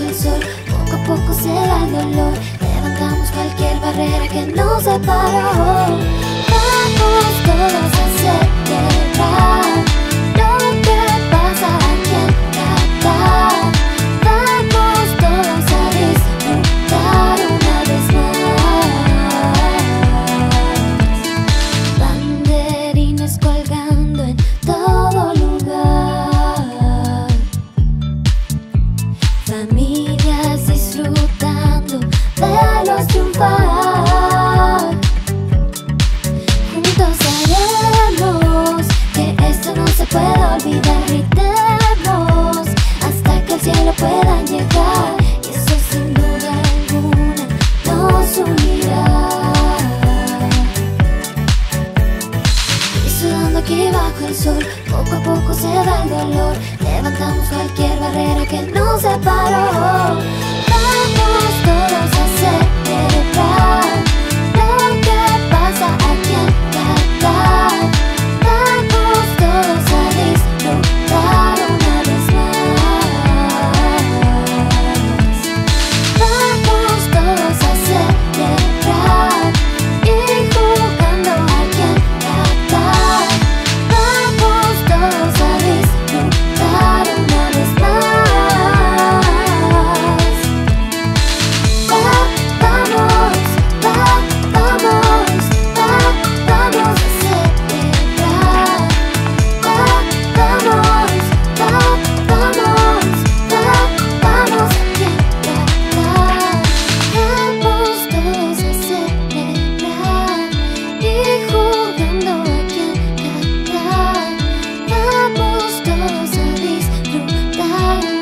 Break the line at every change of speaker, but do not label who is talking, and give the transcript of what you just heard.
el sol, poco a poco se va el dolor. Levantamos cualquier barrera que nos separó. Vamos todos a celebrar lo que pasa aquí en Qatar. Vamos todos a disfrutar una vez más. Banderines colgando en todo lugar, familias disfrutando, verlos triunfar. Juntos haremos que esto no se pueda olvidar. Gritemos hasta que al cielo puedan llegar, y eso sin duda alguna nos unirá. Y sudando aquí bajo el sol, poco a poco se va el dolor. Levantamos cualquier barrera que nos separó. Vamos todos a celebrar lo que pasa aquí en Qatar. Vamos todos a disfrutar una vez más. Vamos todos a celebrar y jugando aquí en Qatar. Vamos todos a disfrutar una vez más. Vamos a celebrar. Vamos aquí en Qatar. Vamos todos a celebrar y jugando aquí en Qatar. Vamos todos a disfrutar.